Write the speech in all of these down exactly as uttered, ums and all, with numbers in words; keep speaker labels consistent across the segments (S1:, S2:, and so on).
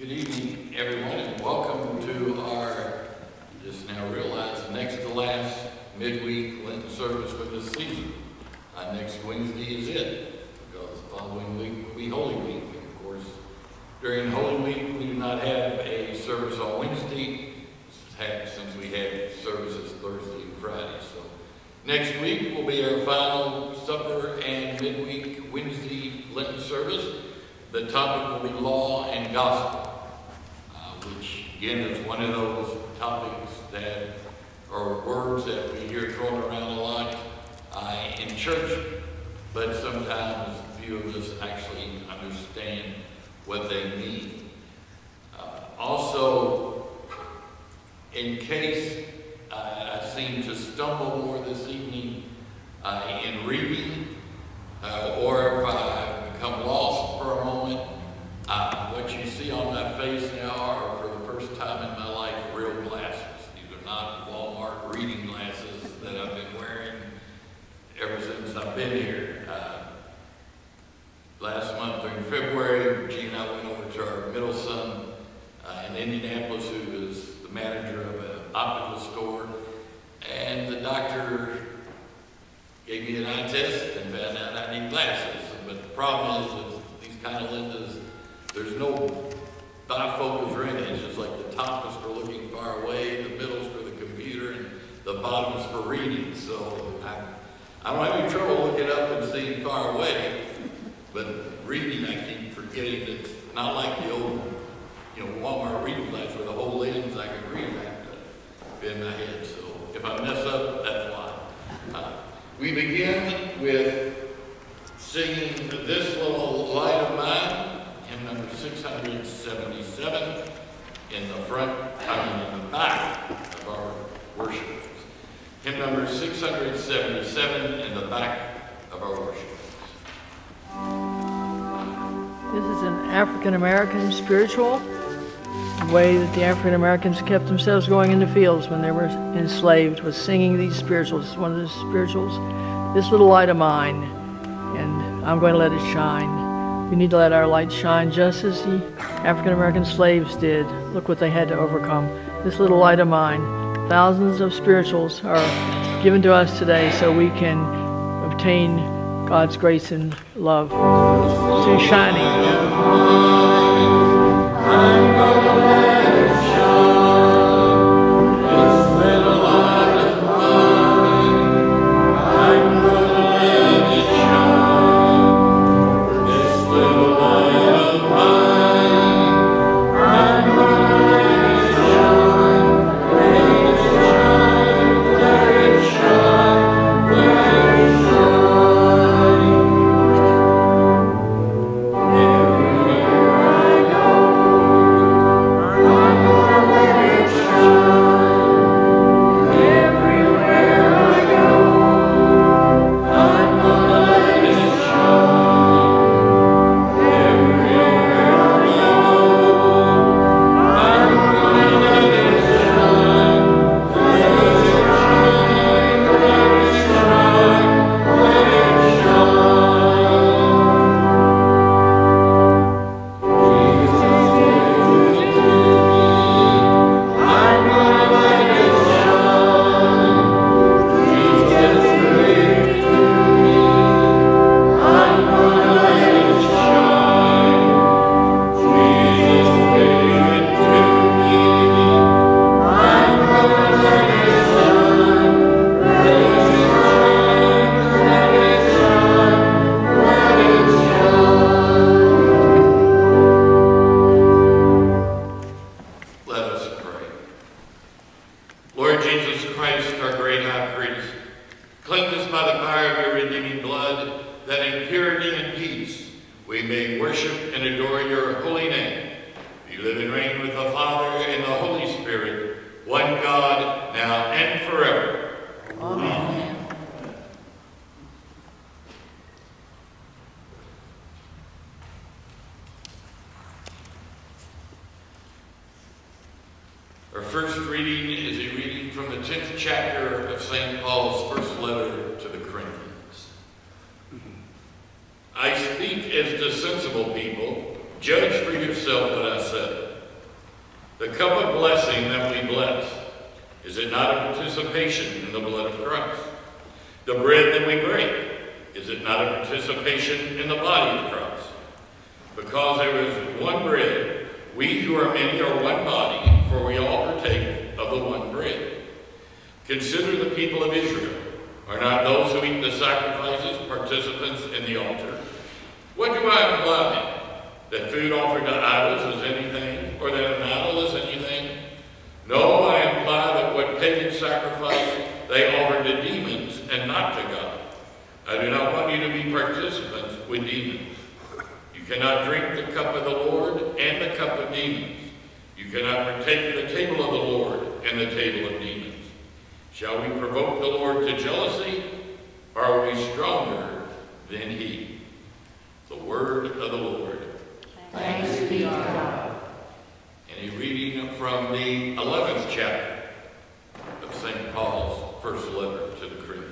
S1: Good evening, everyone, and welcome to our, just now realized, next to last midweek Lenten service for this season. Uh, next Wednesday is it, because the following week will be Holy Week. And of course, during Holy Week, we do not have a service on Wednesday, since we had services Thursday and Friday. So next week will be our final supper and midweek Wednesday Lenten service. The topic will be law and gospel, uh, which again is one of those topics that are words that we hear thrown around a lot uh, in church, but sometimes few of us actually understand what they mean. Uh, also, in case uh, I seem to stumble more this evening uh, in reading, uh, or if I become lost for a moment, uh, what you see on my face now are, for the first time in my life, real glasses. These are not Walmart reading glasses that I've been wearing ever since I've been here. Uh, last month during February, Gene and I went over to our middle son uh, in Indianapolis, who is the manager of an optical store, and the doctor gave me an eye test and found out I need glasses. But the problem is, is these kind of lenses, there's no bifocals or anything. It's just like the top is for looking far away, the middle is for the computer, and the bottom is for reading. So I, I don't have any trouble looking up and seeing far away, but reading, I keep forgetting that it's not like the old, you know, Walmart reading glass where the whole lens I can read that in my head. So if I mess up, that's why. Uh, we begin with singing This Little Light of Mine, hymn number six hundred seventy-seven, in the front, I mean in the back of our worship. Hymn number six hundred seventy-seven in the back of our worship.
S2: This is an African-American spiritual, the way that the African-Americans kept themselves going in the fields when they were enslaved, was singing these spirituals. One of the spirituals, This Little Light of Mine, and I'm going to let it shine. We need to let our light shine just as the African-American slaves did. Look what they had to overcome. This little light of mine. Thousands of spirituals are given to us today so we can obtain God's grace and love. So shining. I'm gonna let it shine. This little light of mine. I'm gonna let it shine. This little light of mine. I'm gonna let it shine. Let it shine. Let it shine. Let it shine.
S1: Our first reading is a reading from the tenth chapter of Saint Paul's first letter to the Corinthians. I speak as to sensible people. Judge for yourself what I said. The cup of blessing that we bless, is it not a participation in the blood of Christ? The bread that we break, is it not a participation in the body of Christ? Because there is one bread, we who are many are one body, for we all partake of the one bread. Consider the people of Israel. Are not those who eat the sacrifices participants in the altar? What do I imply? That food offered to idols is anything, or that an idol is anything? No, I imply that what pagan sacrifice they offer to demons and not to God. I do not want you to be participants with demons. You cannot drink the cup of the Lord and the cup of demons. You cannot partake of the table of the Lord and the table of demons. Shall we provoke the Lord to jealousy, or are we stronger than he? The word of the Lord.
S3: Thanks be to God.
S1: And a reading from the eleventh chapter of Saint Paul's first letter to the Corinthians.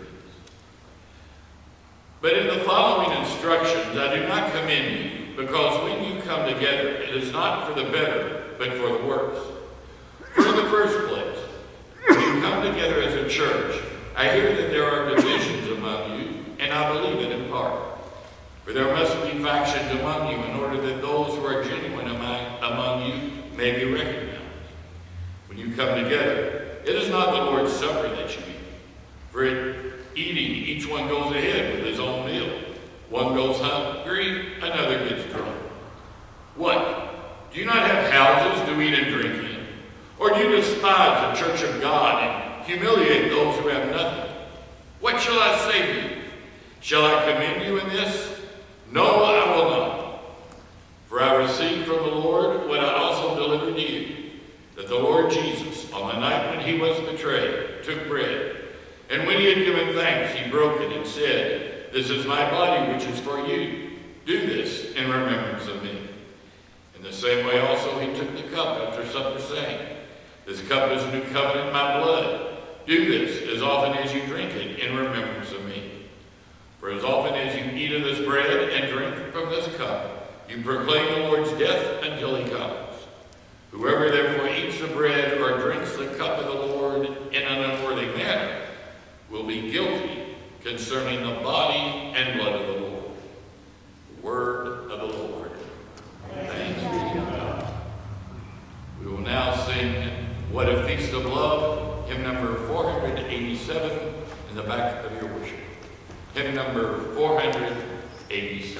S1: But in the following instructions I do not commend you, because when you come together, it is not for the better, but for the worse. For in the first place, when you come together as a church, I hear that there are divisions among you, and I believe it in part. For there must be factions among you, in order that those who are genuine among, among you may be recognized. When you come together, it is not the Lord's Supper that you eat. For at eating, each one goes ahead with his own meal. One goes hungry, another gets drunk. What? Do you not have houses to eat and drink in? Or do you despise the church of God and humiliate those who have nothing? What shall I say to you? Shall I commend you in this? No, I will not. For I received from the Lord what I also delivered to you, that the Lord Jesus, on the night when he was betrayed, took bread, and when he had given thanks, he broke it and said, "This is my body which is for you. Do this in remembrance of me." In the same way also he took the cup after supper, saying, "This cup is the new covenant in my blood. Do this as often as you drink it in remembrance of me. For as often as you eat of this bread and drink from this cup, you proclaim the Lord's death until he comes. Whoever therefore eats the bread or drinks the cup of the Lord in an unworthy manner will be guilty concerning the body and blood of the Lord." The word of the Lord. Thanks be to God. We will now sing "What a Feast of Love," hymn number four hundred eighty-seven in the back of your worship. Hymn number four hundred eighty-seven.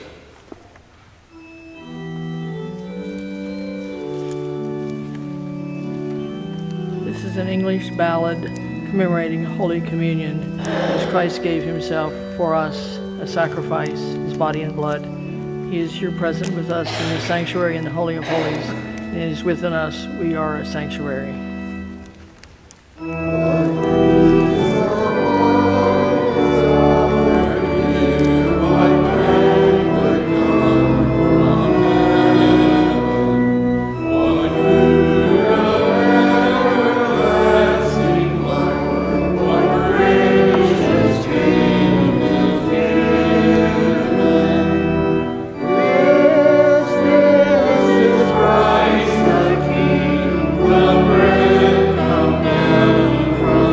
S2: This is an English ballad commemorating Holy Communion, as Christ gave himself for us, a sacrifice, his body and blood. He is here present with us in the sanctuary in the Holy of Holies, and is within us. We are a sanctuary.
S3: Christ the King, the bread come down from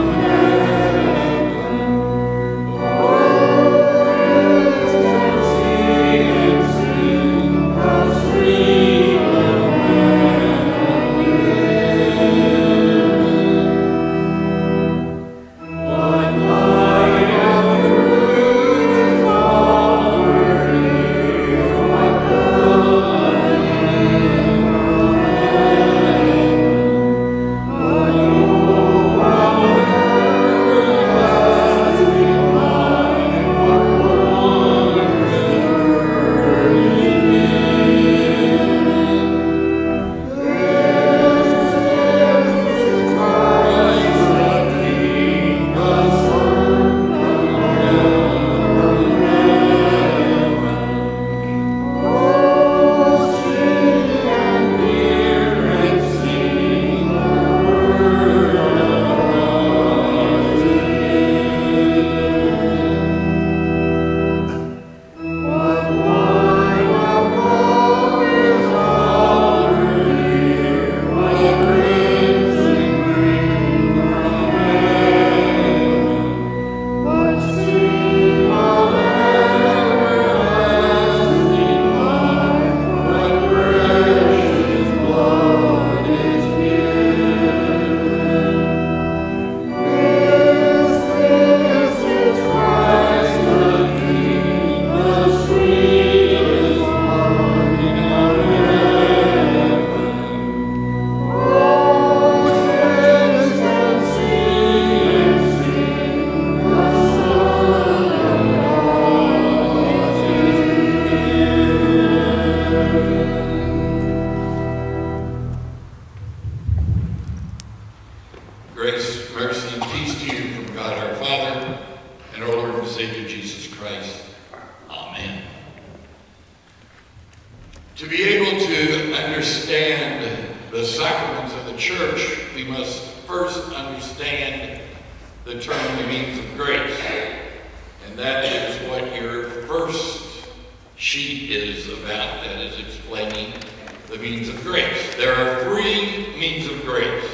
S1: To be able to understand the sacraments of the church, we must first understand the term the means of grace. And that is what your first sheet is about, that is explaining the means of grace. There are three means of grace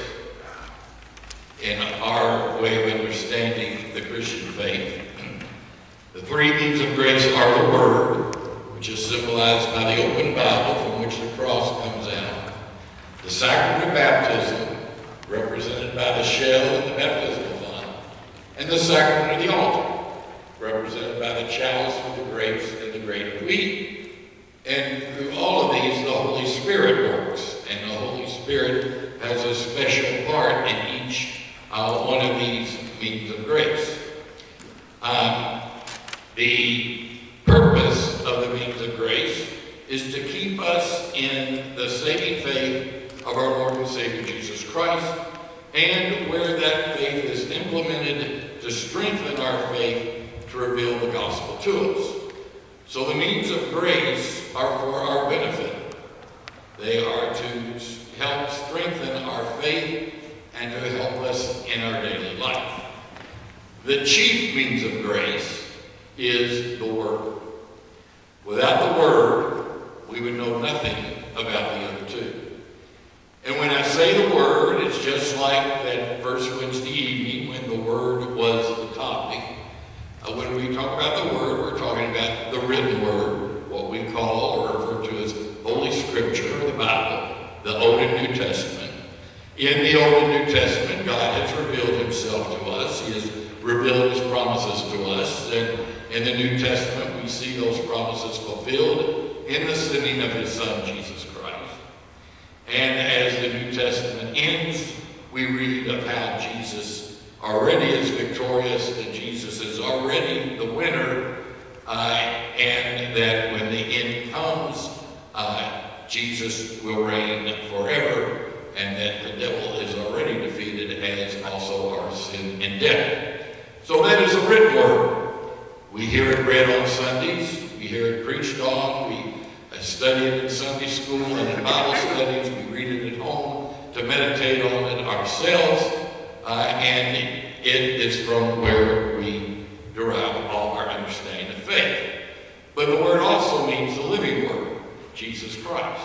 S1: in our way of understanding the Christian faith. The three means of grace are the Word, which is symbolized by the open Bible from which the cross comes out. The sacrament of baptism, represented by the shell and the baptismal font. And the sacrament of the altar, represented by the chalice with the grapes and the grain of wheat. And through all of these, the Holy Spirit works. And the Holy Spirit has a special part in each uh, one of these means of grace. Um, the purpose of the means of grace is to keep us in the saving faith of our Lord and Savior Jesus Christ, and where that faith is implemented to strengthen our faith to reveal the gospel to us. So the means of grace are for our benefit. They are to help strengthen our faith and to help us in our daily life. The chief means of grace is the Word. Without the Word, we would know nothing about the other two. And when I say the Word, it's just like that first Wednesday evening when the Word was the topic. Uh, when we talk about the Word, we're talking about the written Word, what we call or refer to as Holy Scripture, or the Bible, the Old and New Testament. In the Old and New Testament, God has revealed himself to us. He has revealed his promises to us. And in the New Testament, we see those promises fulfilled in the sending of his Son, Jesus Christ. And as the New Testament ends, we read of how Jesus already is victorious, that Jesus is already the winner, uh, and that when the end comes, uh, Jesus will reign forever, and that the devil is already defeated, as also our sin and death. So that is a written Word. We hear it read on Sundays, we hear it preached on, we study it in Sunday school and in Bible studies, we read it at home to meditate on it ourselves, uh, and it is from where we derive all our understanding of faith. But the Word also means the living Word, Jesus Christ.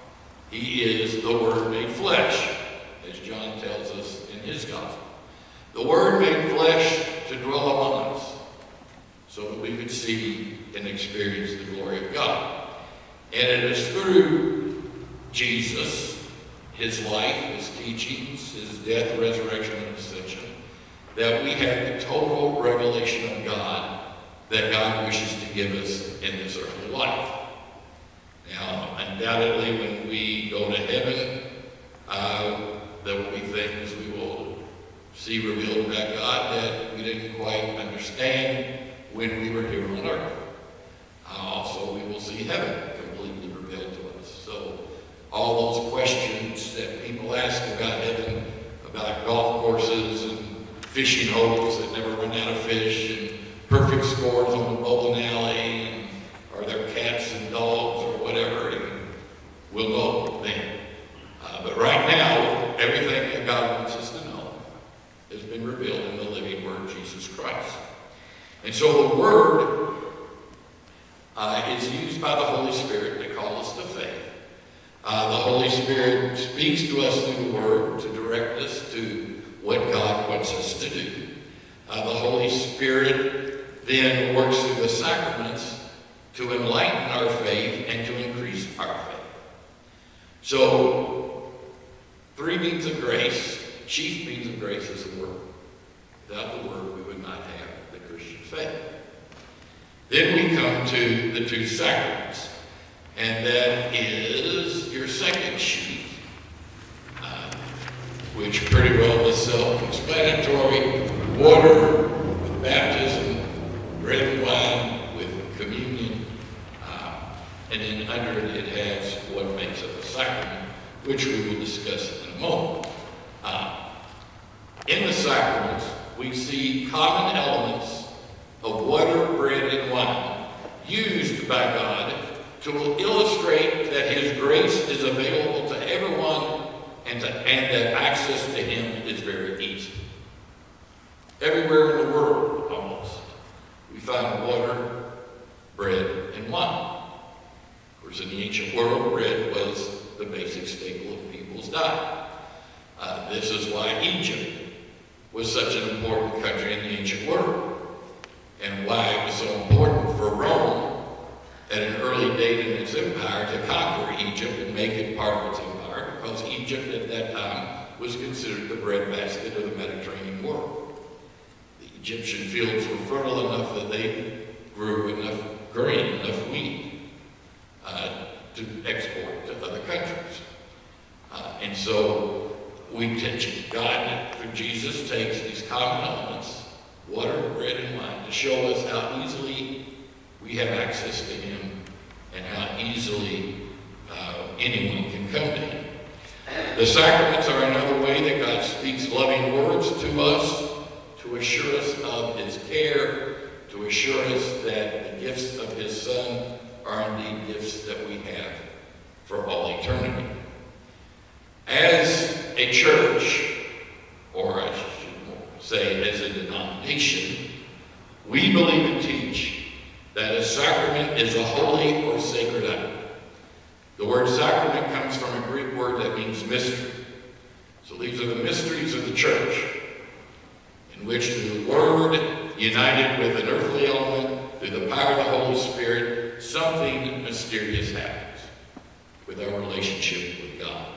S1: He is the Word made flesh, as John tells us in his gospel. The Word made flesh to dwell among us, so that we could see and experience the glory of God. And it is through Jesus, his life, his teachings, his death, resurrection, and ascension, that we have the total revelation of God that God wishes to give us in this earthly life. Now, undoubtedly, when we go to heaven, uh, there will be things we will see revealed about God that we didn't quite understand when we were here on earth. Uh, also, we will see heaven completely revealed to us. So all those questions that people ask about heaven, about golf courses and fishing holes that never run out of fish, and perfect scores on the bowling alley, and are there cats and dogs or whatever, and we'll know then. Uh, but right now, everything that God wants us to know has been revealed in the living Word, Jesus Christ. And so the Word uh, is used by the Holy Spirit to call us to faith. Uh, the Holy Spirit speaks to us through the Word to direct us to what God wants us to do. Uh, the Holy Spirit then works through the sacraments to enlighten our faith and to increase our faith. So, three means of grace. Chief means of grace is the Word. Without the Word, we would not have the Christian faith. Then we come to the two sacraments, and that is your second sheet, uh, which pretty well is self-explanatory. Water with baptism, bread and wine with communion, uh, and then under it it has what makes up a sacrament, which we will discuss in a moment. Uh, in the sacraments, we see common elements of water, bread, and wine used by God to illustrate that his grace is available to everyone and, to, and that access to him is very easy. Everywhere in the world, almost, we find water, bread, and wine. Of course, in the ancient world, bread was the basic staple of people's diet. Uh, this is why Egypt was such an important country in the ancient world, and why it was so important for Rome at an early date in its empire to conquer Egypt and make it part of its empire, because Egypt at that time was considered the breadbasket of the Mediterranean world. The Egyptian fields were fertile enough that they grew enough grain, enough wheat, uh, to export to other countries. Uh, and so we teach God, through Jesus, takes these common elements, water, bread, and wine, to show us how easily we have access to him and how easily uh, anyone can come to him. The sacraments are another way that God speaks loving words to us, to assure us of his care, to assure us that the gifts of his Son are indeed gifts that we have for all eternity. As a church, or I should say as a denomination, we believe and teach that a sacrament is a holy or sacred act. The word sacrament comes from a Greek word that means mystery. So these are the mysteries of the church, in which through the Word, united with an earthly element, through the power of the Holy Spirit, something mysterious happens with our relationship with God.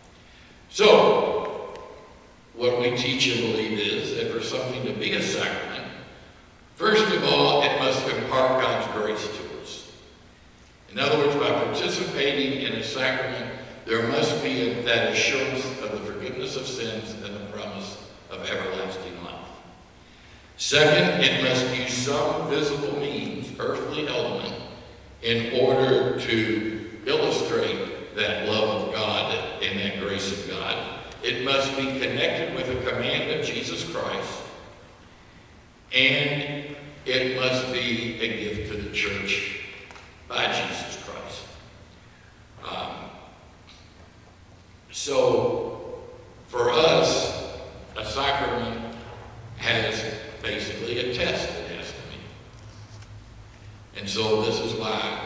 S1: So, what we teach and believe is that for something to be a sacrament, first of all, it must impart God's grace to us. In other words, by participating in a sacrament, there must be that assurance of the forgiveness of sins and the promise of everlasting life. Second, it must use some visible means, earthly element, in order to illustrate that love of God and that grace of God. It must be connected with the command of Jesus Christ, and it must be a gift to the church by Jesus Christ. Um, so, for us, a sacrament has basically a test it has to meet. And so this is why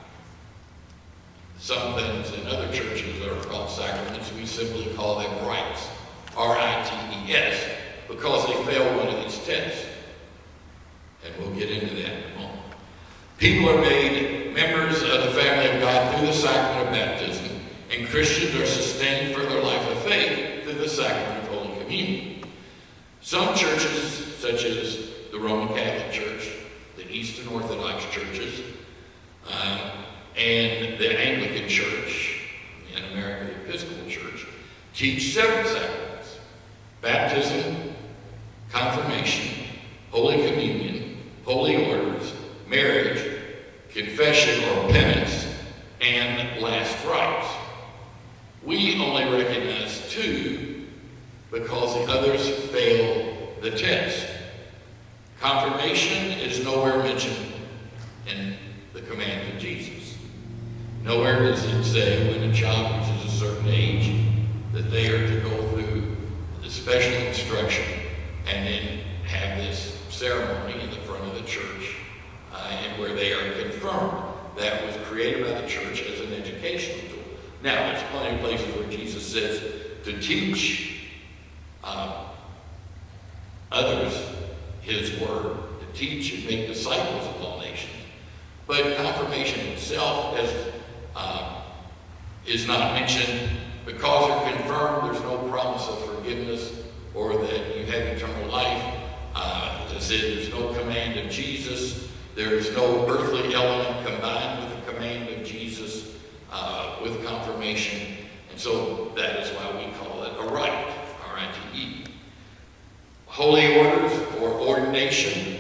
S1: some things in other churches that are called sacraments, we simply call them rites, R I T E S, because they fail one of these tests. And we'll get into that in a moment. People are made members of the family of God through the sacrament of baptism, and Christians are sustained for their life of faith through the sacrament of Holy Communion. Some churches, such as the Roman Catholic Church, the Eastern Orthodox churches, uh, and the Anglican Church, in America, the Episcopal Church, teach seven sacraments: baptism, confirmation, Holy Communion, holy orders, marriage, confession or penance, and last rites. We only recognize two because the others fail the test. Confirmation is nowhere mentioned in the command of Jesus. Nowhere does it say when a child reaches a certain age that they are to go through the special instruction and then have this ceremony in the front of the church uh, and where they are confirmed. That was created by the church as an educational tool. Now, there's plenty of places where Jesus says to teach uh, others his word, to teach and make disciples of all nations. But confirmation itself as, uh, is not mentioned because you're confirmed. There's no promise of forgiveness or that you have eternal life. Uh, as I said, there's no command of Jesus. There is no earthly element combined with the command of Jesus uh, with confirmation. And so that is why we call it a rite, R I T E. Holy orders or ordination.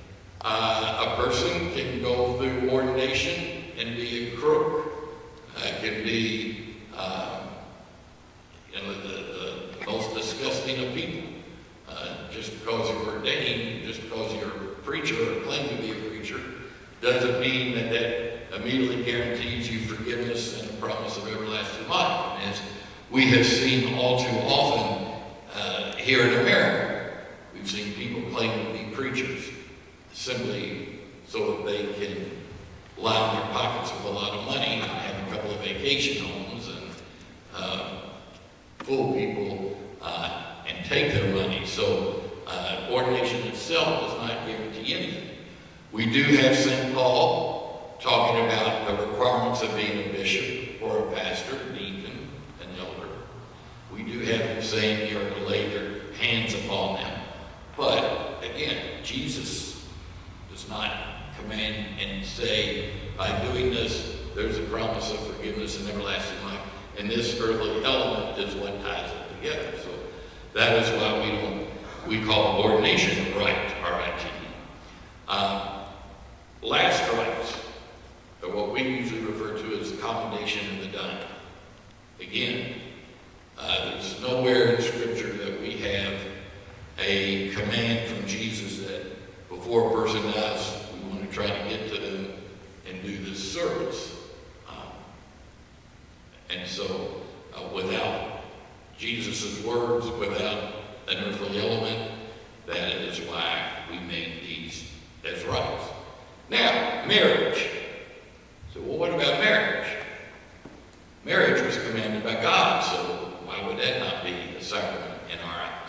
S1: Uh, a person can go through ordination and be a crook. Uh, can be uh, you know, the, the most disgusting of people. Uh, just because you're ordained, just because you're a preacher or claim to be a preacher, doesn't mean that that immediately guarantees you forgiveness and the promise of everlasting life. And as we have seen all too often uh, here in America, we've seen people claim to be preachers simply so that they can line their pockets with a lot of money and have a couple of vacation homes and uh, fool people uh, and take their money. So uh, ordination itself does not guarantee anything. We do have Saint Paul talking about the requirements of being a bishop or a pastor, deacon, an elder. We do have him saying you are to lay their hands upon them. But again, Jesus does not command and say, by doing this, there's a promise of forgiveness and everlasting life. And this earthly element is what ties it together. So that is why we don't, we call ordination a rite, R I T E. Um, last rites are what we usually refer to as commendation of the dying. Again, uh, there's nowhere in Scripture that we have a command from Jesus that before a person dies, we want to try to get to them and do this service. Um, and so, uh, without Jesus' words, without an earthly element, that is why we made these as rites. Now, marriage. So, well, what about marriage? Marriage was commanded by God, so why would that not be a sacrament in our eyes?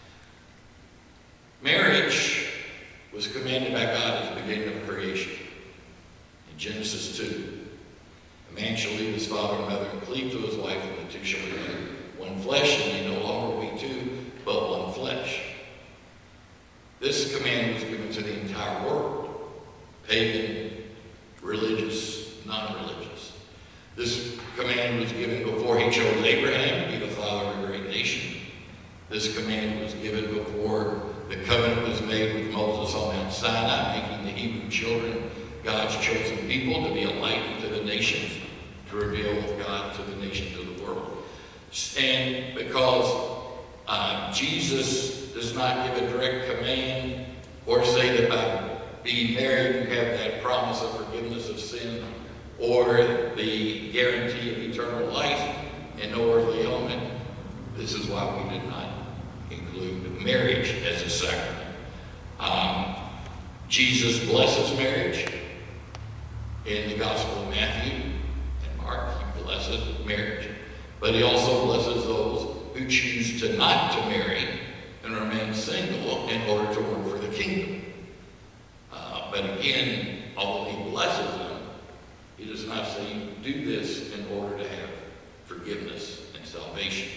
S1: Marriage was commanded by God at the beginning of creation. In Genesis two, a man shall leave his father and mother and cleave to his wife, and the two shall become one flesh, and they no longer be two, but one flesh. This command was given to the entire world, pagan, religious, non-religious. This command was given before he chose Abraham to be the father of a great nation. This command was given before the covenant was made with Moses on Mount Sinai, making the Hebrew children God's chosen people to be a light to the nations, to reveal God to the nations of the world. And because uh, Jesus does not give a direct command or say that by being married you have that promise of forgiveness of sin or the guarantee of eternal life and no earthly element, this is why we did not include marriage as a sacrament. Um, Jesus blesses marriage in the Gospel of Matthew and Mark. He blesses marriage, but he also blesses those who choose to not to marry and remain single in order to work for the kingdom. Uh, but again, although he blesses them, he does not say you do this in order to have forgiveness and salvation.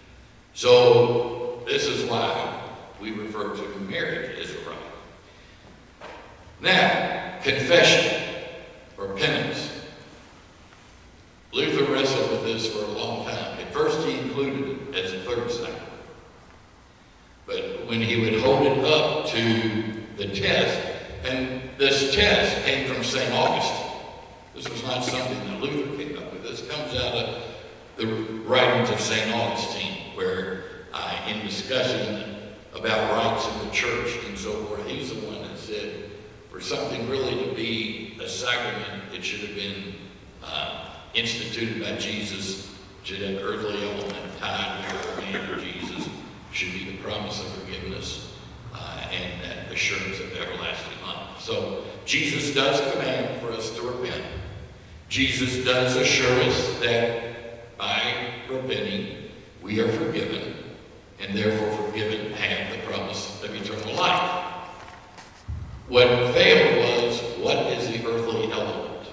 S1: So this is why we refer to marriage as a rite. Now, confession or penance. Luther wrestled with this for a long time. At first he included it as a third sacrament. But when he would hold it up to the test, and this test came from Saint Augustine. This was not something that Luther came up with. This comes out of the writings of Saint Augustine, where uh, in discussing about rites in the church and so forth, he's the one that said, for something really to be a sacrament, it should have been uh, instituted by Jesus, should have earthly element tied to the command of Jesus, should be the promise of forgiveness uh, and that assurance of everlasting life. So Jesus does command for us to repent. Jesus does assure us that by repenting, we are forgiven, and therefore forgiven have the promise of eternal life. What failed was, what is the earthly element?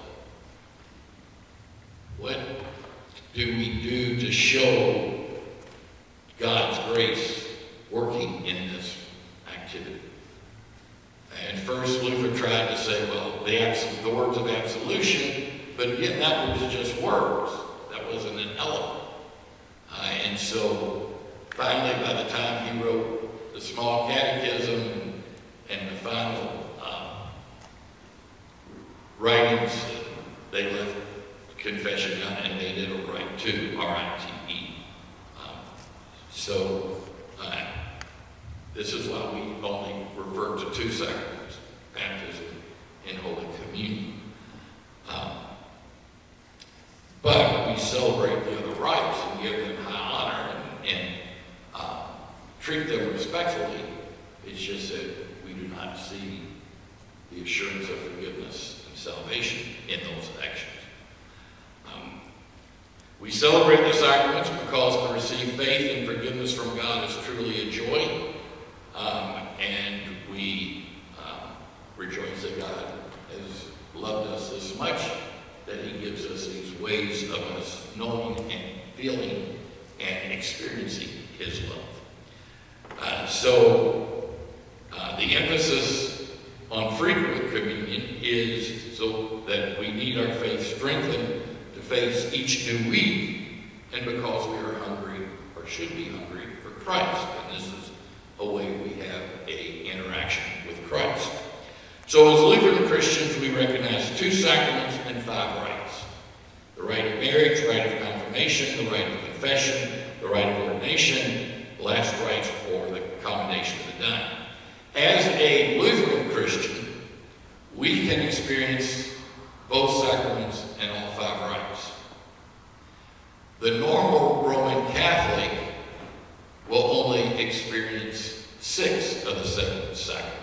S1: What do we do to show God's grace working in this activity? And first Luther tried to say, well, the, abs the words of absolution, but again, that was just words. That wasn't an element. Uh, and so finally, by the time he wrote the small catechism and, and the final uh, writings, they left confession out and made it a rite too, R I T E. Um, so uh, this is why we only refer to two sacraments, baptism and Holy Communion. Um, celebrate the other rites and give them high honor and, and uh, treat them respectfully. It's just that we do not see the assurance of forgiveness and salvation in those actions. Um, we celebrate the sacraments because to receive faith and forgiveness from God is truly a joy, um, and we um, rejoice that God has loved us this much that he gives us these ways of us knowing and feeling and experiencing his love. Uh, so uh, the emphasis on frequent communion is so that we need our faith strengthened to face each new week, and because we are hungry, or should be hungry, for Christ. And this is a way we have a interaction with Christ. So as Lutheran Christians, we recognize two sacraments and five rites. The rite of marriage, the rite of confirmation, the rite of confession, the rite of ordination, the last rites, or the commendation of the dying. As a Lutheran Christian, we can experience both sacraments and all five rites. The normal Roman Catholic will only experience six of the seven sacraments.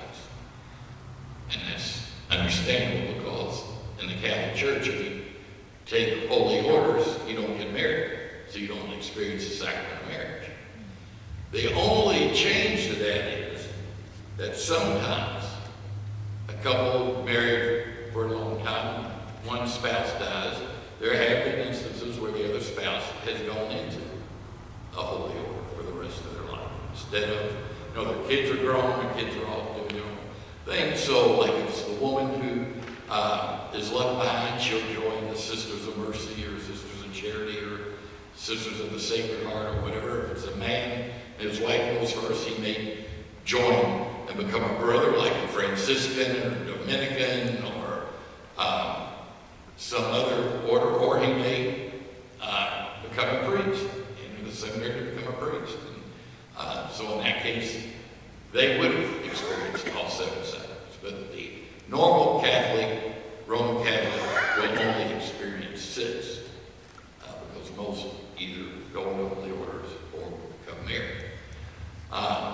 S1: And that's understandable because in the Catholic Church, if you take holy orders, you don't get married, so you don't experience the sacrament of marriage. The only change to that is that sometimes a couple married for a long time, one spouse dies. There have been instances where the other spouse has gone into a holy order for the rest of their life. Instead of, you know, their kids are grown, their kids are off doing their own thing. So, like if it's the woman who uh, is left behind, she'll join the Sisters of Mercy or Sisters of Charity or Sisters of the Sacred Heart or whatever. If it's a man and his wife goes first, he may join and become a brother, like a Franciscan or Dominican or um, some other order, or he may uh, become a priest, enter the seminary to become a priest. And, uh, so in that case, they would have experienced all seven sacraments. But the normal Catholic, Roman Catholic, will only experience six, uh, because most either go into holy orders or become married. Um,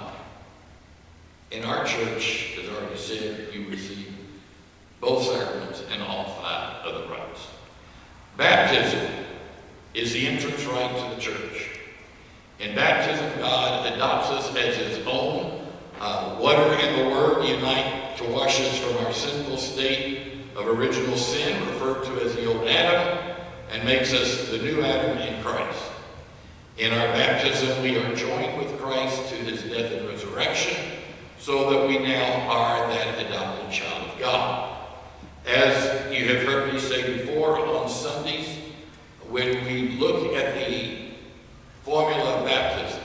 S1: in our church, as I already said, you receive both sacraments and all five of the rites. Baptism is the entrance rite to the church. In baptism, God adopts us as his own. Uh, water and the Word unite to wash us from our sinful state of original sin, referred to as the old Adam, and makes us the new Adam in Christ. In our baptism, we are joined with Christ to his death and resurrection, so that we now are that adopted child of God. As you have heard me say before on Sundays, when we look at the formula of baptism,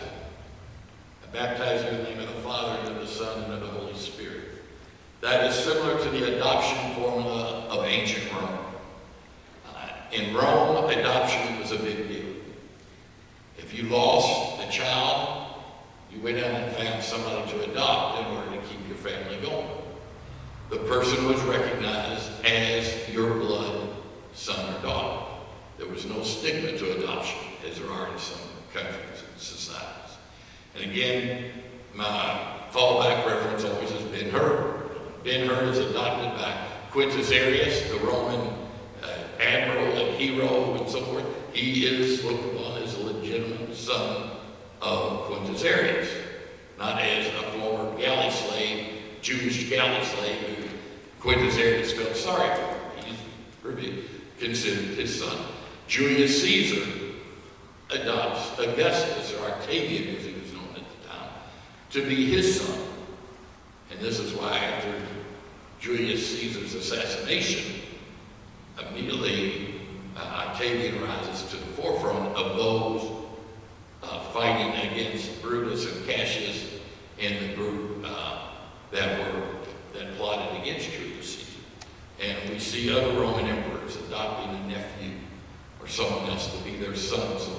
S1: I baptize you in the name of the Father, and of the Son, and of the Holy Spirit. That is similar to the adoption formula of ancient Rome. Uh, in Rome, adoption was a big deal. If you lost a child, you went out and found somebody to adopt in order to keep your family going. The person was recognized as your blood son or daughter. There was no stigma to adoption, as there are in some countries and societies. And again, my fallback reference always has been Ben-Hur. Ben-Hur is adopted by Quintus Arrius, the Roman uh, admiral and hero and so forth. He is looked upon as a legitimate son of Quintus Arrius, not as a former galley slave, Jewish galley slave who Quintus Arrius felt sorry for. He's really considered his son. Julius Caesar adopts Augustus, or Octavian as he was known at the time, to be his son. And this is why after Julius Caesar's assassination, immediately uh, Octavian rises to the forefront of those uh, fighting against Brutus and Cassius and the group uh, that were that plotted against Julius Caesar. And we see other Roman emperors adopting a nephew or someone else to be their son, so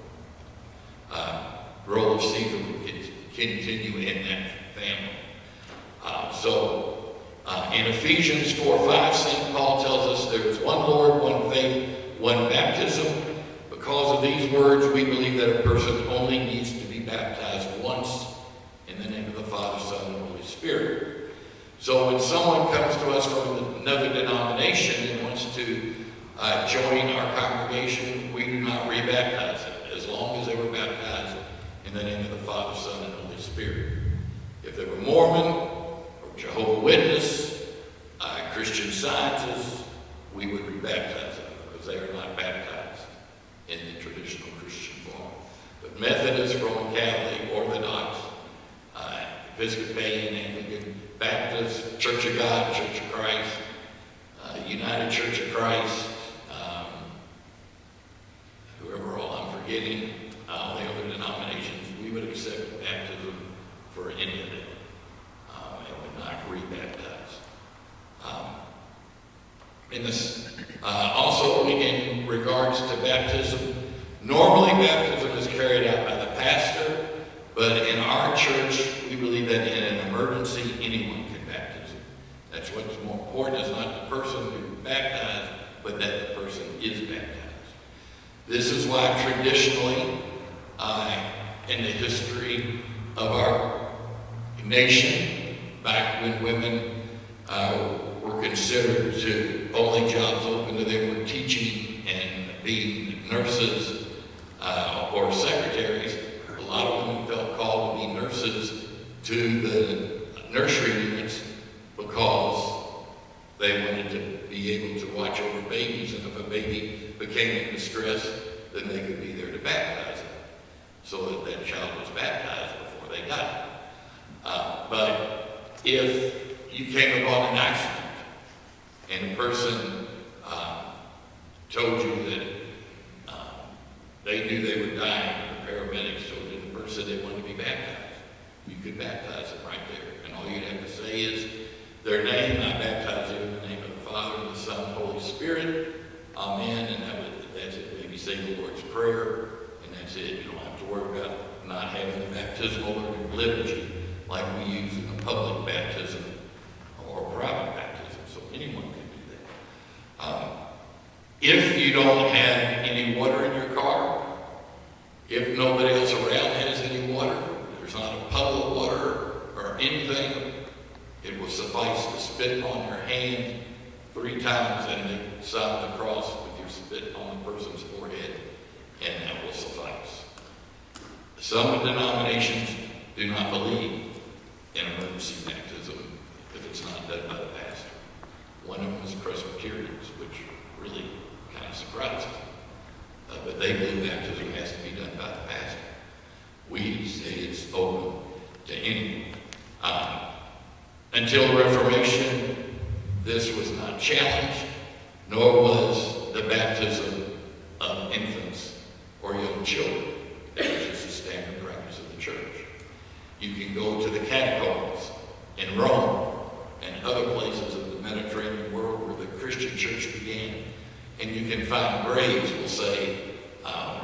S1: the uh, role of Caesar would continue in that family. Uh, so uh, in Ephesians four five, Saint Paul tells us there is one Lord, one faith, one baptism, because because of these words, we believe that a person only needs to be baptized once in the name of the Father, Son, and Holy Spirit. So when someone comes to us from another denomination and wants to uh, join our congregation, we do not rebaptize them, as long as they were baptized in the name of the Father, Son, and Holy Spirit. If they were Mormon, or Jehovah's Witness, uh, Christian Scientists, we would rebaptize them because they are not baptized in the traditional Christian form. But Methodist, Roman Catholic, Orthodox, uh, Episcopalian, Anglican, Baptist, Church of God, Church of Christ, uh, United Church of Christ, um, whoever all I'm forgetting, uh, all the other denominations, we would accept baptism for any of them um, and would not rebaptize. Um, in this, uh, also, in regards to baptism, normally baptism is carried out by the pastor, but in our church, we believe that in an emergency, anyone can baptize. That's what's more important, is not the person who baptized, but that the person is baptized. This is why traditionally, uh, in the history of our nation, back when women uh, were considered to only jobs open to them were teaching and being nurses uh, or secretaries, a lot of women felt called to be nurses to the nursery units because they wanted to be able to watch over babies, and if a baby became in distress, then they could be there to baptize them, so that that child was baptized before they died. Uh, but if you came upon an accident and a person uh, told you that uh, they knew they were dying, and the paramedics told you the person they wanted to be baptized, you could baptize them right there. And all you'd have to say is their name. I baptize you in the name of the Father, and the Son, and Holy Spirit. Amen. And that would, that's it. Maybe say the Lord's Prayer, and that's it. You don't have to worry about not having the baptismal liturgy like we use in the public baptism or private baptism. So anyone can do that. Um, if you don't have any water in your car, if nobody else around has any water, there's not a puddle of water or anything, it will suffice to spit on your hand three times and make the sign of the cross with your spit on the person's forehead, and that will suffice. Some denominations do not believe in emergency baptism if it's not done by the pastor. One of them is Presbyterians, which really kind of surprises me. Uh, but they believe baptism has to be done by the pastor. We say it's open to anyone. Um, until the Reformation, this was not challenged, nor was the baptism of infants or young children. That was just the standard practice of the church. You can go to the catacombs in Rome and other places of the Mediterranean world where the Christian church began, and you can find graves will say, um,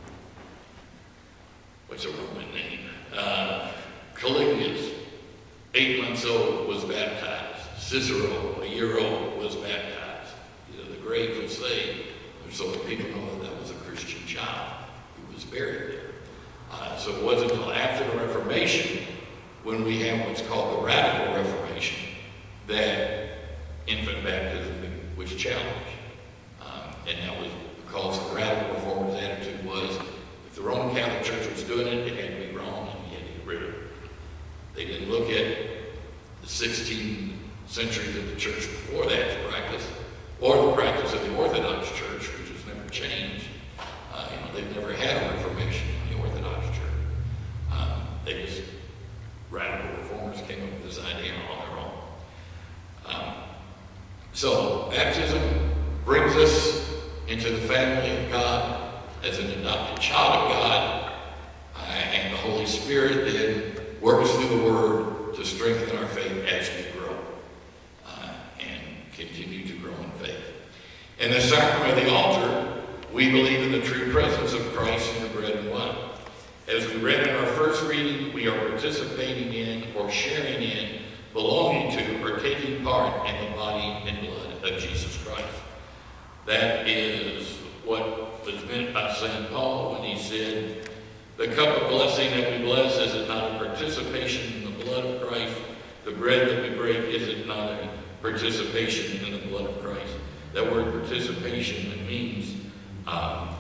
S1: what's a Roman name? Uh, Caligula, eight months old, was baptized. Cicero, a year old, was baptized. You know, the graves will say, so that people know that that was a Christian child who was buried there. Uh, so it wasn't until after the Reformation, when we have what's called the Radical Reformation, that infant baptism was challenged. Um, and that was because the Radical Reformers' attitude was, if the Roman Catholic Church was doing it, it had to be wrong and you had to get rid of it. They didn't look at the sixteenth centuries of the church before that practice, or the practice of the Orthodox Church, which has never changed. Uh, you know, they've never had a Reformation in the Orthodox Church. Um, they just, Radical Reformers came up with this idea on their own. Um, so, baptism brings us into the family of God as an adopted child of God, uh, and the Holy Spirit then works through the Word to strengthen our faith as we grow uh, and continue to grow in faith. In the sacrament of the altar, we believe in the true presence of Christ in the bread and wine. As we read in our first reading, we are participating in or sharing in, belonging to, or taking part in the body and blood of Jesus Christ. That is what was meant by Saint Paul when he said, the cup of blessing that we bless, is it not a participation in the blood of Christ? The bread that we break, is it not a participation in the blood of Christ? That word participation, it means, um,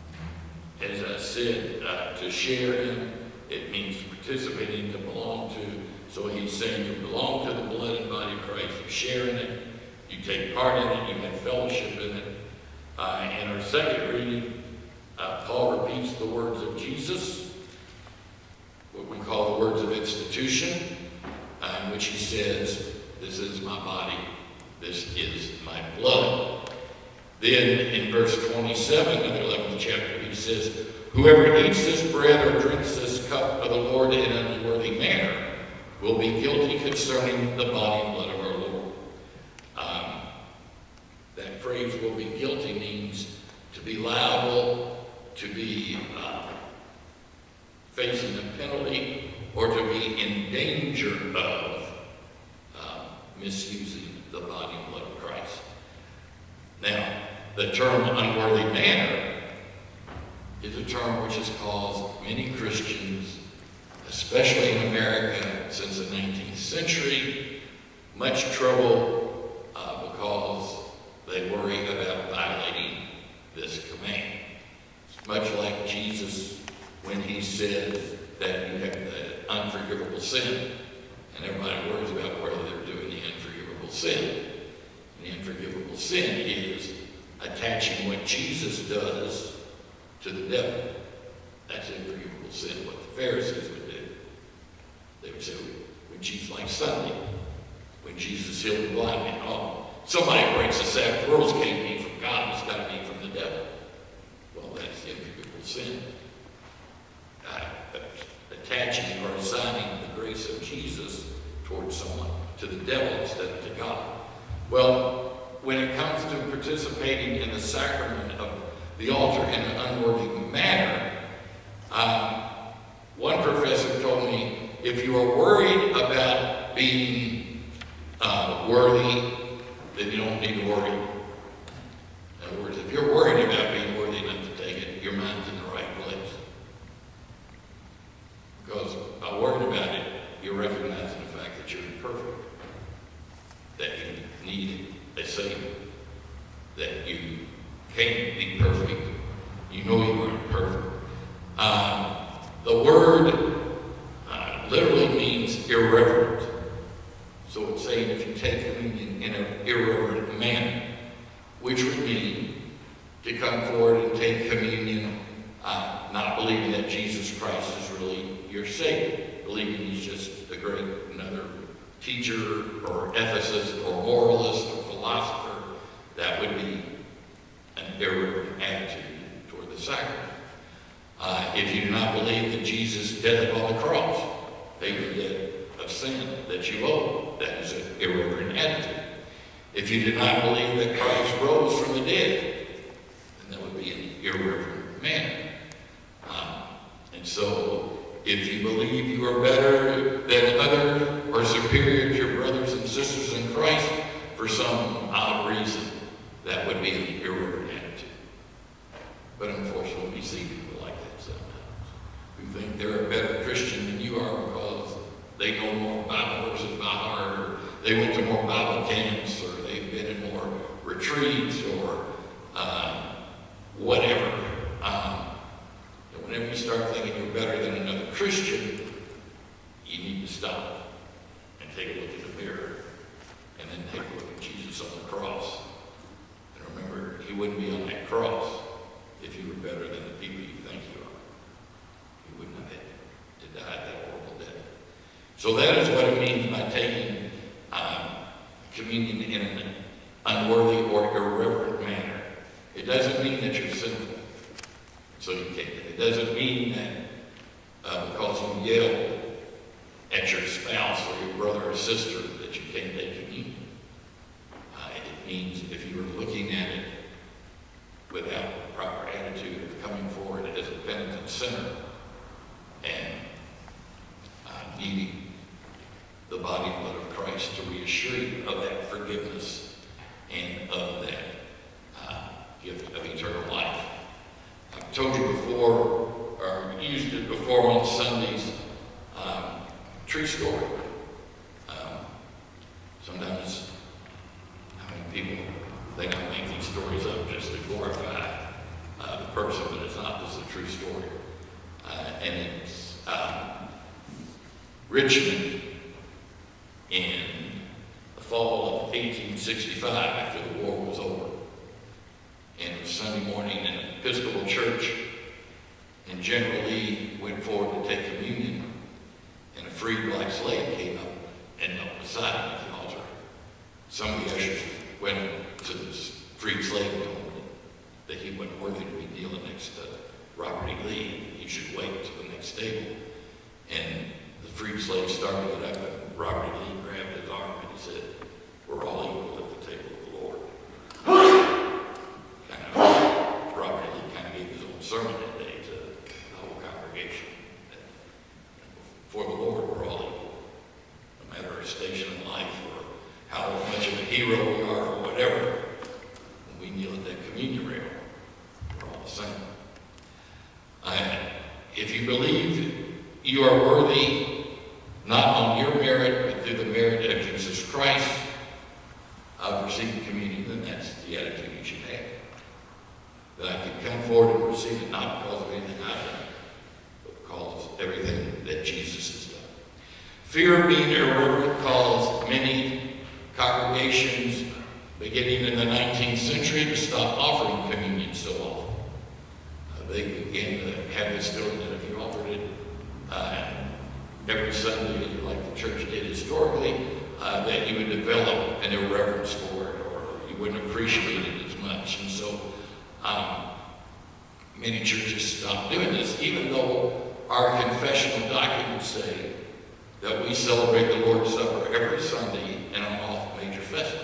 S1: as I said, uh, to share in. It means participating, to belong to. So he's saying you belong to the blood and body of Christ. You share in it. You take part in it. You have fellowship in it. Uh, in our second reading, uh, Paul repeats the words of Jesus, what we call the words of institution, uh, in which he says, this is my body, this is my blood. Then in verse twenty-seven of the eleventh chapter, he says, whoever eats this bread or drinks this cup of the Lord in an unworthy manner will be guilty concerning the body and blood of our Lord. Um, that phrase, will be guilty, means to be liable, to be uh, facing a penalty, or to be in danger of uh, misusing the body and blood of Christ. Now, the term unworthy manner is a term which has caused many Christians, especially in America since the nineteenth century, much trouble uh, because they worry about violating this command. Much like Jesus when he said that you have the unforgivable sin, and everybody worries about whether they're doing the unforgivable sin. And the unforgivable sin is attaching what Jesus does to the devil. That's unforgivable sin, what the Pharisees would do. They would say, when Jesus, like Sunday, when Jesus healed the blind man, oh, somebody breaks the Sabbath, the rules can't be from God, it's got to be from the devil. Well, that's the unforgivable sin. Uh, attaching or assigning the grace of Jesus towards someone, to the devil instead of to God. Well, when it comes to participating in the sacrament of the altar in an unworthy manner, um, one professor told me, if you are worried about being uh, worthy, then you don't need to worry. In other words, if you're worried about being worthy enough to take it, your mind's in the right place. Because by worrying about it, you're recognizing the fact that you're imperfect, that you need a Savior, that you can't be perfect. You know you aren't perfect. Um, the word uh, literally means irreverent. So it's saying if you take communion in an irreverent manner, which would mean to come forward and take communion uh, not believing that Jesus Christ is really your Savior, believing he's just a great another teacher or ethicist or moralist or philosopher. That would be an irreverent attitude toward the sacrament. Uh, if you do not believe that Jesus' death upon the cross paid the debt of sin that you owe, that is an irreverent attitude. If you do not believe that Christ rose from the dead, then that would be an irreverent manner. Um, and so, if you believe you are better than others or superior to your brothers and sisters in Christ for some odd reason, that would be an irreverent attitude. But unfortunately, we see people like that sometimes, who think they're a better Christian than you are because they know more Bible verses by heart, or they went to more Bible camps, or they've been in more retreats, or uh, whatever. Um, and whenever you start thinking you're better than another Christian, you need to stop and take a look in the mirror, and then take a look at Jesus on the cross. And remember, he wouldn't be on that cross if you were better than the people you think you are. He wouldn't have had to die that horrible death. So that is what it means by taking um, communion in an unworthy or irreverent manner. It doesn't mean that you're sinful, so you can't. It doesn't mean that uh, because you yell at your spouse or your brother or sister that you can't take communion. Uh, it means if you are looking at it without the proper attitude of coming forward as a penitent sinner and uh, needing the body and blood of Christ to reassure you of that forgiveness and of that uh, gift of eternal life. I've told you before, or used it before on Sundays, um, true story. Um, sometimes, I mean, people think I make these stories up just to glorify uh, the person, but it's not. This is a true story. Uh, and it's um, Richmond in the fall of eighteen sixty-five, after the war was over. And it was Sunday morning in an Episcopal church, and General Lee went forward to take communion, and a freed black slave came up and knelt beside him at the altar. Some of the ushers went to the freed slave and told him that he wasn't worthy to be kneeling next to Robert E. Lee. He should wait until the next table. And the freed slave started it up, and Robert E. Lee grabbed his arm and he said, "We're all equal at the table of the Lord." kind of, Robert E. Lee kind of gave his own sermon that day to the whole congregation. For the Lord, we're all equal. No matter our station in life or how much of a hero we are or whatever, when we kneel at that communion rail, we're all the same. Uh, if you believe you are worthy, not on your merit, but through the merit of Jesus Christ, of receiving communion, then that's the attitude you should have. That I can come forward and receive it not because of anything I've done, but because of everything that Jesus has done. Fear of being irreverent caused many congregations, beginning in the nineteenth century, to stop offering communion so often. Uh, they began to have this feeling that if you offered it uh, every Sunday, like the church did historically, uh, that you would develop an irreverence for it, or you wouldn't appreciate it as much. And so um, many churches stopped doing this, even though our confessional documents say that we celebrate the Lord's Supper every Sunday and on all major festivals.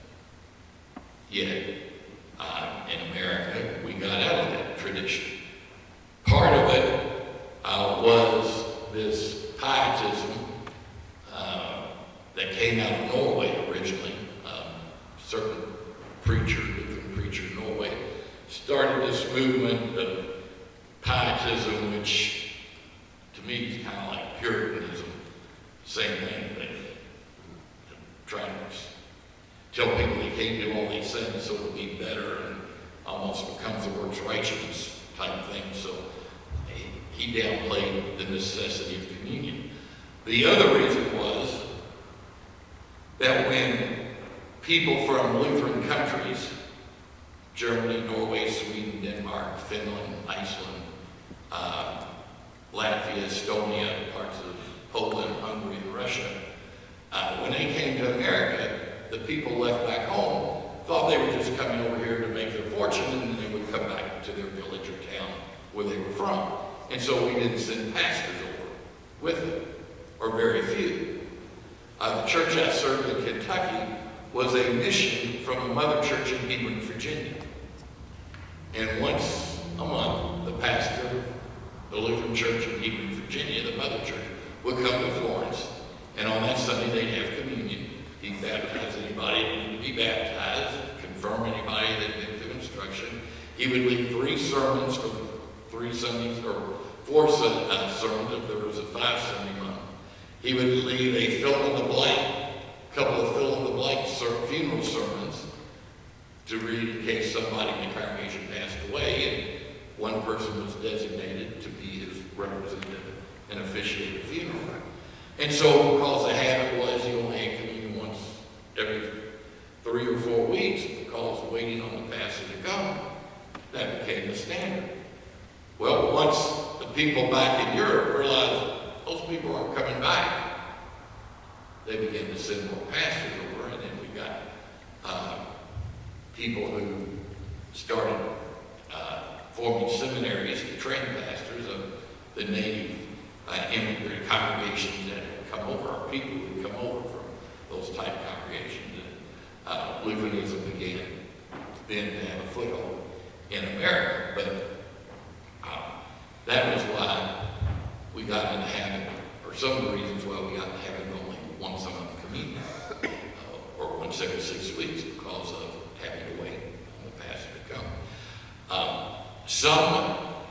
S1: Yet, uh, in America, we got out of that tradition. Part of it uh, was this pietism uh, that came out of Norway originally. Um, certain preacher, Lutheran preacher in Norway, started this movement of pietism, which to me is kind of like Puritanism. Same thing. They trying to tell people they can't do all these things so it'll be better, and almost becomes the works righteousness type thing. So he, he downplayed the necessity of communion. The other reason was that when people from Lutheran countries, Germany, Norway, Sweden, Denmark, Finland, Iceland, uh, Latvia, Estonia, parts of Poland, Hungary, and Russia, uh, when they came to America, the people left back home thought they were just coming over here to make their fortune, and then they would come back to their village or town where they were from. And so we didn't send pastors over with them, or very few. Uh, the church I served in Kentucky was a mission from a mother church in Hebron, Virginia. And once a month, the pastor of the Lutheran church in Hebron, Virginia, the mother church, would come to Florence, and on that Sunday they'd have communion. He'd baptize anybody that needed to be baptized, confirm anybody that had been through instruction. He would lead three sermons for three Sundays, or four uh, sermons if there was a five Sunday month. He would lead a fill-in-the-blank, a couple of fill-in-the-blank funeral sermons to read in case somebody in the congregation passed away, and one person was designated to be his representative and officiate a funeral. And so, because the habit was he only had communion once every three or four weeks, because of waiting on the pastor to come, that became the standard. Well, once the people back in Europe realized those people aren't coming back, they began to send more pastors over, and then we got uh, people who started uh, forming seminaries to train pastors of the native uh, immigrant congregations that had come over, or people who had come over from those type of congregations. And uh, Lutheranism began then to have a foothold in America. But uh, that was why we got in the habit, or some of the reasons why we got in the habit of only once a month communion, uh, or once every six weeks, because of having to wait on the pastor to come. Um, some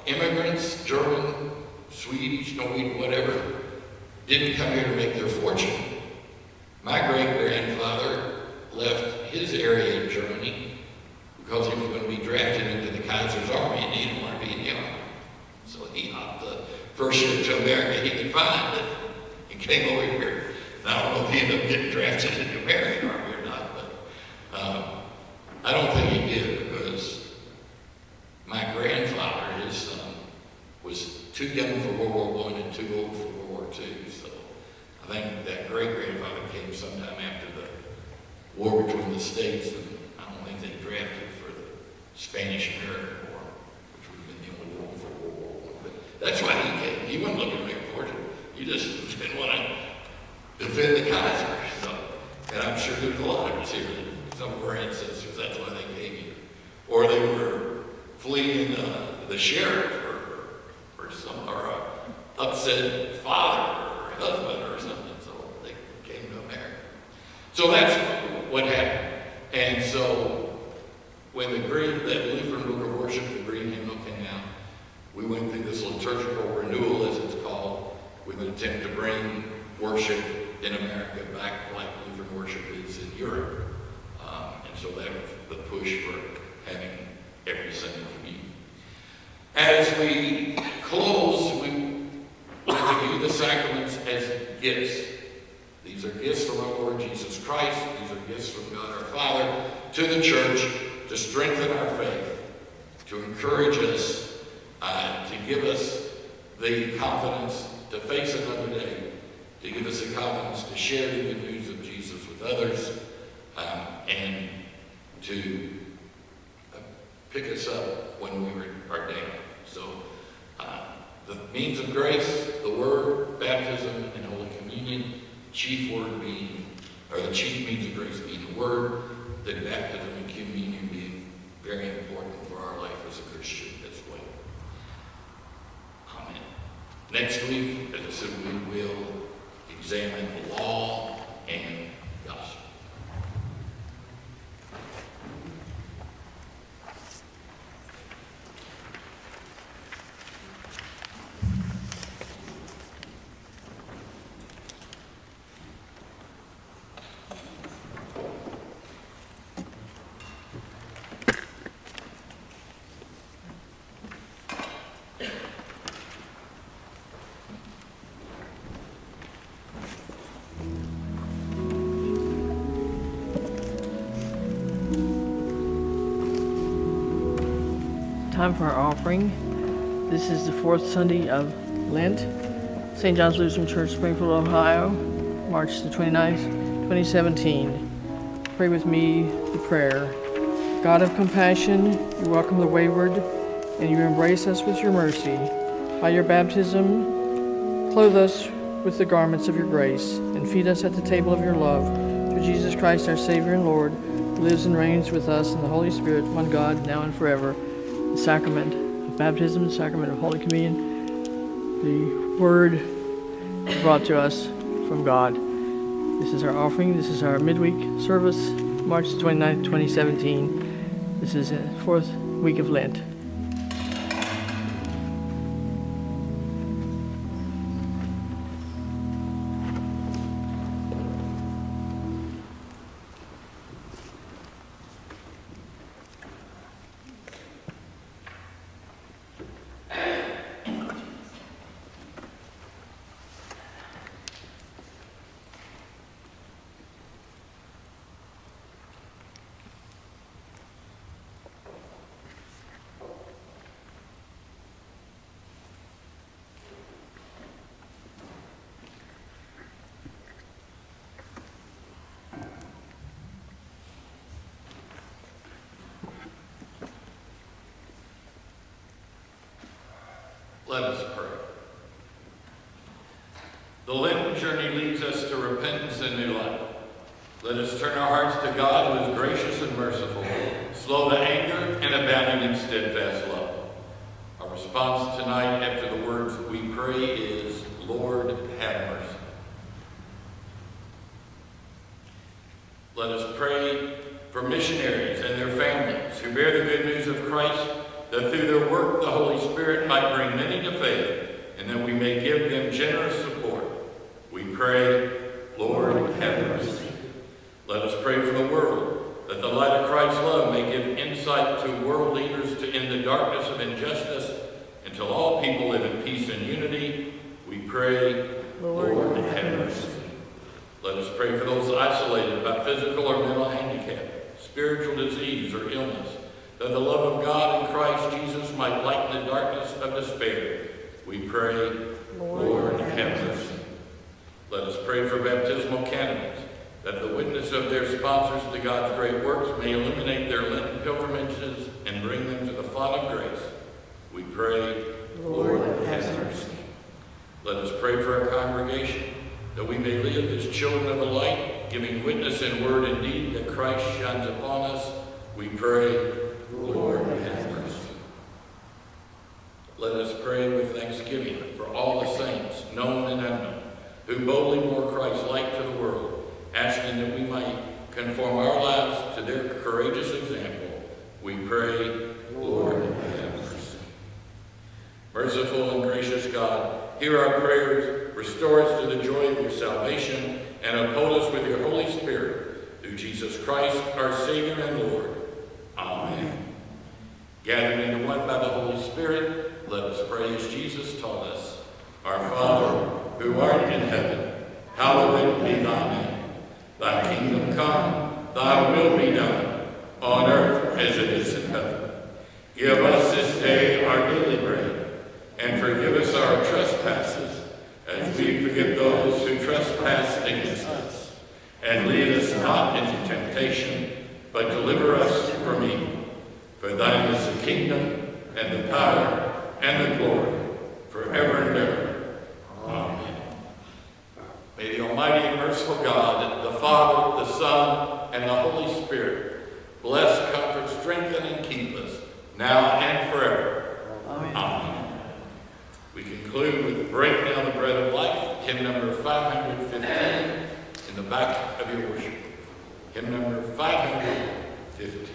S1: immigrants, German, Swedish, Norwegian, whatever, didn't come here to make their fortune. My great-grandfather left his area in Germany because he was going to be drafted into the Kaiser's army and he didn't want to be in the army. So he hopped the first ship to America he could find and came over here. And I don't know if he ended up getting drafted in the American army or not, but um, I don't think he did because my grandfather, his son, was too young for World War One and too old for World War Two. So I think that great-grandfather came sometime after the war between the states, and I don't think they drafted for the Spanish-American War, which would have been the only war for World War One. But that's why he came. He wasn't looking to make a fortune. He just didn't want to defend the Kaiser. So, and I'm sure there's a lot of us here, some of our ancestors, that's why they came here. Or they were fleeing uh, the sheriff or, or some or a upset father or husband or something, so they came to America. So that's what happened. And so when the green, that Lutheran book of worship, the green hymnal came out, we went through this liturgical renewal, as it's called, with an attempt to bring worship in America back like Lutheran worship is in Europe. Um, and so that was the push for having every Sunday communion. As we close, we want to view the sacraments as gifts. These are gifts from our Lord Jesus Christ. These are gifts from God our Father to the church to strengthen our faith, to encourage us, uh, to give us the confidence to face another day, to give us the confidence to share the good news of Jesus with others, um, and to uh, pick us up when we are down. So uh, the means of grace, the Word, baptism, and Holy Communion, chief word being, or the chief means of grace being the Word, then baptism and communion being very important for our life as a Christian as well. Amen. Next week, as I said, we will examine the law and gospel.
S2: Time for our offering. This is the fourth Sunday of Lent. Saint John's Lutheran Church, Springfield, Ohio, March the twenty-ninth, twenty seventeen. Pray with me the prayer. God of compassion, you welcome the wayward, and you embrace us with your mercy. By your baptism, clothe us with the garments of your grace, and feed us at the table of your love. Through Jesus Christ, our Savior and Lord, who lives and reigns with us in the Holy Spirit, one God, now and forever. The sacrament of baptism, the sacrament of Holy Communion, the Word brought to us from God. This is our offering. This is our midweek service, March twenty-ninth, twenty seventeen. This is the fourth week of Lent.
S1: Let us pray. The Lenten journey leads us to repentance and new life. Let us turn our hearts to God, who is gracious and merciful, slow to anger, and abounding in steadfast love. Our response tonight after the words we pray is, Lord, have mercy. Let us pray for missionaries and their families who bear the good news of Christ, that through their work the Holy Spirit Spirit might bring many to faith, and that we may give them generous support. We pray, Lord, have mercy. Let us pray for the world, that the light of Christ's love may give insight to world leaders to end the darkness of injustice until all people live in peace and unity. We pray, Lord, Lord have mercy. Let us pray for those isolated by physical or mental handicap, spiritual disease, or illness, that the love of God in Christ Jesus might lighten the darkness of despair. We pray, Lord, Lord have mercy. Let us pray for baptismal candidates, that the witness of their sponsors to God's great works may illuminate their Lenten pilgrimages and bring them to the font of grace. We pray, Lord, Lord have mercy. Let us pray for our congregation, that we may live as children of the light, giving witness in word and deed that Christ shines upon us. We pray, Lord, have mercy. Let us pray with thanksgiving for all the saints, known and unknown, who boldly bore Christ's light to the world, asking that we might conform our lives to their courageous example. We pray, Lord, have mercy. Merciful and gracious God, hear our prayers, restore us to the joy of your salvation, and uphold us with your Holy Spirit, through Jesus Christ, our Savior and Lord. Amen. Gathered into one by the Holy Spirit, let us pray as Jesus taught us. Our Father, who art in heaven, hallowed be thy name. Thy kingdom come, thy will be done, on earth as it is in heaven. Give us this day our daily bread, and forgive us our trespasses, as we forgive those who trespass against us. And lead us not into temptation, but deliver us from evil. For thine is the kingdom, and the power, and the glory, forever and ever. Amen. May the Almighty and merciful God, the Father, the Son, and the Holy Spirit, bless, comfort, strengthen, and keep us, now and forever. Amen. Amen. We conclude with Break Down the Bread of Life, hymn number five hundred fifteen, in the back of your worship. Hymn number five hundred fifteen.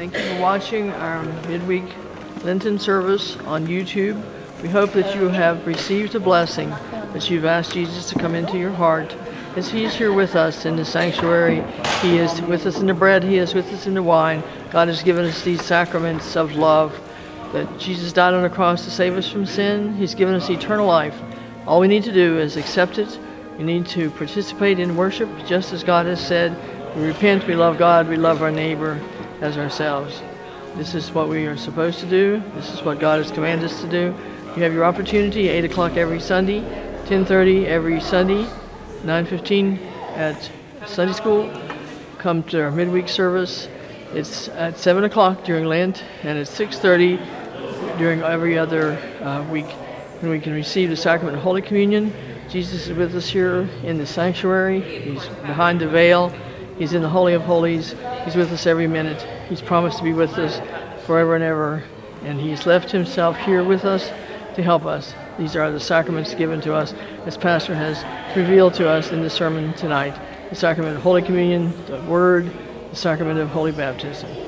S2: Thank you for watching our midweek Lenten service on YouTube. We hope that you have received a blessing, that you've asked Jesus to come into your heart. As He's here with us in the sanctuary, He is with us in the bread, He is with us in the wine. God has given us these sacraments of love, that Jesus died on the cross to save us from sin. He's given us eternal life. All we need to do is accept it. We need to participate in worship, just as God has said. We repent, we love God, we love our neighbor as ourselves. This is what we are supposed to do. This is what God has commanded us to do. You have your opportunity, eight o'clock every Sunday, ten thirty every Sunday, nine fifteen at Sunday school. Come to our midweek service. It's at seven o'clock during Lent, and it's six thirty during every other uh, week, when we can receive the sacrament of Holy Communion. Jesus is with us here in the sanctuary. He's behind the veil. He's in the Holy of Holies. He's with us every minute. He's promised to be with us forever and ever. And He's left Himself here with us to help us. These are the sacraments given to us, as Pastor has revealed to us in the sermon tonight. The sacrament of Holy Communion, the Word, the sacrament of Holy Baptism.